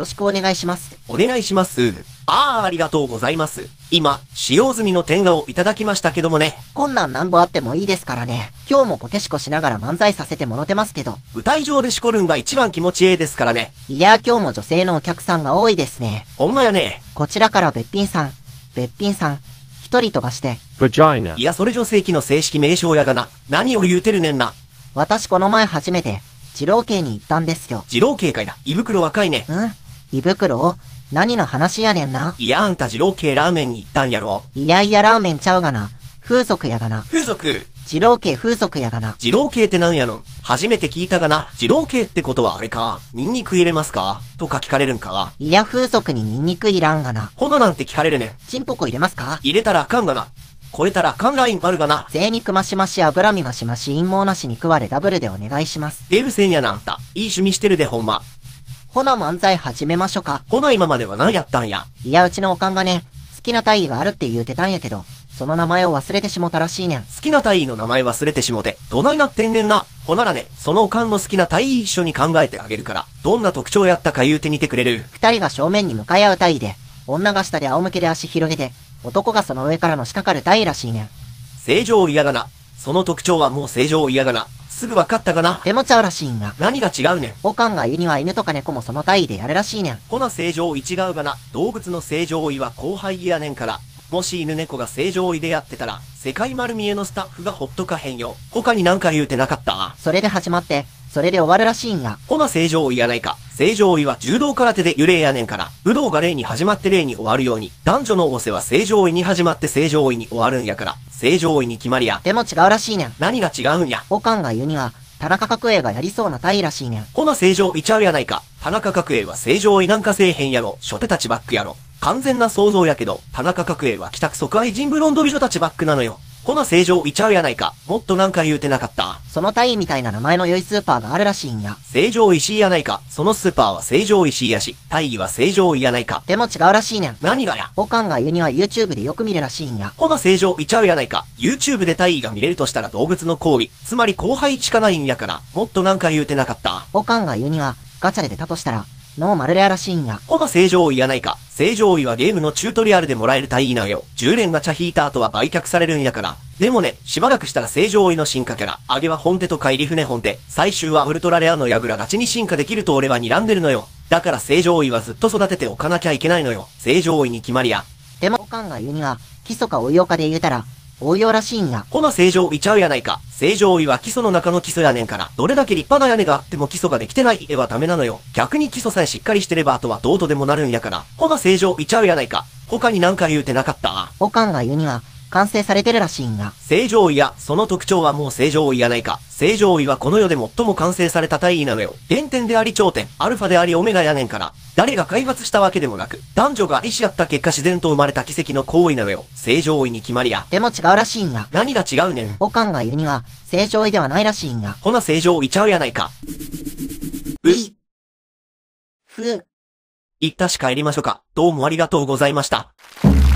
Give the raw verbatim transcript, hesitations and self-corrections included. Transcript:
ろしくお願いします。 お願いします。ああ、ありがとうございます。今、使用済みの天下をいただきましたけどもね。 こんなんなんぼあってもいいですからね。今日もコテシコしながら漫才させてもろてますけど。 舞台上でしこるんが一番気持ちええですからね。 いやー今日も女性のお客さんが多いですね。 ほんまやね。 こちらからべっぴんさん、べっぴんさん、一人飛ばして。 Vagina。 いや、それ女性器の正式名称やがな。何を言うてるねんな。 私この前初めて、二郎系に行ったんですよ。 二郎系かいな。胃袋若いね。 うん胃袋を何の話やねんな。 いや、あんた二郎系ラーメンに行ったんやろ。 いやいやラーメンちゃうがな。風俗やがな。 風俗。 二郎系風俗やがな。 二郎系ってなんやの。初めて聞いたがな。二郎系ってことはあれか。ニンニク入れますかとか聞かれるんか。 いや風俗にニンニクいらんがな。 ほななんて聞かれるねん。 チンポコ入れますか。 入れたらあかんがな。超えたらあかんラインあるがな。 贅肉増し増し脂身増し増し陰謀なし肉割れダブルでお願いします。 デブせんやなあんた。いい趣味してるでほんま。 ほな漫才始めましょか。 ほな今までは何やったんや。 いやうちのおかんがね、好きな大義があるって言うてたんやけど、その名前を忘れてしもたらしいねん。 好きな大義の名前忘れてしもて、どないなってんねんな。ほならね、そのおかんの好きな大義一緒に考えてあげるから、どんな特徴やったか言うてみてくれる。 二人が正面に向かい合う大義で、女が下で仰向けで足広げて、男がその上からのしかかる大義らしいねん。 正常嫌がな。その特徴はもう正常嫌がな。すぐ分かったかな。 でもちゃうらしいんが。 何が違うねん。 おかんが言うには犬とか猫もその大義でやるらしいねん。 ほな正常位違うがな。動物の正常位は後輩やねんから。もし犬猫が正常位でやってたら、世界丸見えのスタッフがほっとかへんよ。他になんか言うてなかった。 それで始まって、それで終わるらしいんが。 ほな正常位やないか。正常位は柔道空手で幽霊やねんから。武道が霊に始まって霊に終わるように、男女の仰せは正常位に始まって正常位に終わるんやから。正常位に決まりや。 でも違うらしいねん。 何が違うんや。 おかんが言うには、田中角栄がやりそうな大義らしいねん。 ほな正常位ちゃうやないか。田中角栄は正常位なんかせえへんやろ。初手たちバックやろ。完全な想像やけど、田中角栄は帰宅即愛人ブロンド美女たちバックなのよ。ほな正常位ちゃうやないか。もっとなんか言うてなかった。 その大義みたいな名前の良いスーパーがあるらしいんや。 正常石井やないか。そのスーパーは正常石井やし、大義は正常位やないか。 でも違うらしいねん。 何がや。 おかんが言うには YouTube でよく見るらしいんや。 ほな正常位ちゃうやないか。YouTube で大義が見れるとしたら動物の行為、つまり後輩しかないんやから、もっとなんか言うてなかった。 おかんが言うには、ガチャで出たとしたら、ノーマルレアらしいんや。 ほな正常位やないか。正常位はゲームのチュートリアルでもらえる大義なのよ。じゅう連ガチャ引いた後は売却されるんやから。でもね、しばらくしたら正常位の進化キャラ、アゲは本手と帰り船本手、最終はウルトラレアのヤグラガチに進化できると俺は睨んでるのよ。だから正常位はずっと育てておかなきゃいけないのよ。正常位に決まりや。 でもおかんが言うには、基礎か応用かで言うたら、応用らしいんや。 ほな正常位ちゃうやないか。正常位は基礎の中の基礎やねんから。どれだけ立派な屋根があっても基礎ができてない絵はダメなのよ。逆に基礎さえしっかりしてればあとはどうとでもなるんやから。ほな正常位ちゃうやないか。他になんか言うてなかった。 おかんが言うには、完成されてるらしいんが。 正常位や、その特徴はもう正常位やないか。正常位はこの世で最も完成された大義なのよ。原点であり頂点、アルファでありオメガやねんから。誰が開発したわけでもなく、男女が意思合った結果自然と生まれた奇跡の行為なのよ。正常位に決まりや。 でも違うらしいんが。 何が違うねん。 おかんが言うには、正常位ではないらしいんが。 ほな正常位ちゃうやないか。うい。 ふう。 一旦し帰りましょうか。どうもありがとうございました。